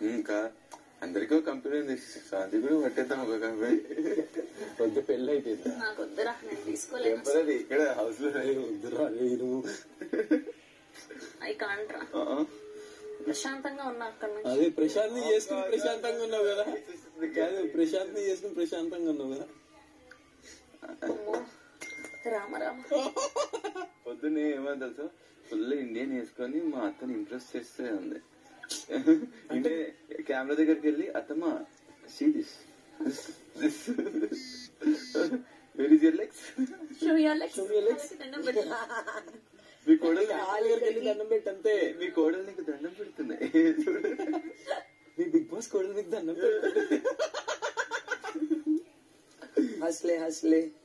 ఇంకా అందరికీ ఒక కంపెనీ ఉంది, అది కూడా పట్టేద్దాం ఒక కంపెనీ. వద్దు పెళ్ళి అయిపోయింది. నాకు వద్దురా, నేను తీసుకోలేదు. ఇక్కడ హౌస్ లో వద్దురా ఐ కాంట్ రా. ప్రశాంతంగా ఉన్నా అక్కడ నుంచి. అదే ప్రశాంత్ చేసుకుని ప్రశాంతంగా ఉన్నావు కదా. కాదు ప్రశాంత్ చేసుకుని ప్రశాంతంగా ఉన్నావు కదా. రామ రామ. పొద్దున్నే ఏమని తెలుసు, ఫుల్ ఇండియన్ వేసుకొని మా అత్తని ఇంప్రెస్ చేస్తే ఉంది. అంటే కెమెరా దగ్గరికి వెళ్ళి అత్తమ్మ see this very your legs, మీ కోడలు దండం పెట్టంతే. మీ కోడలు నీకు దండం పెడుతున్నాయి. మీ బిగ్ బాస్ కోడలు నీకు దండం పెడుతుంది. హస్లే హస్లే.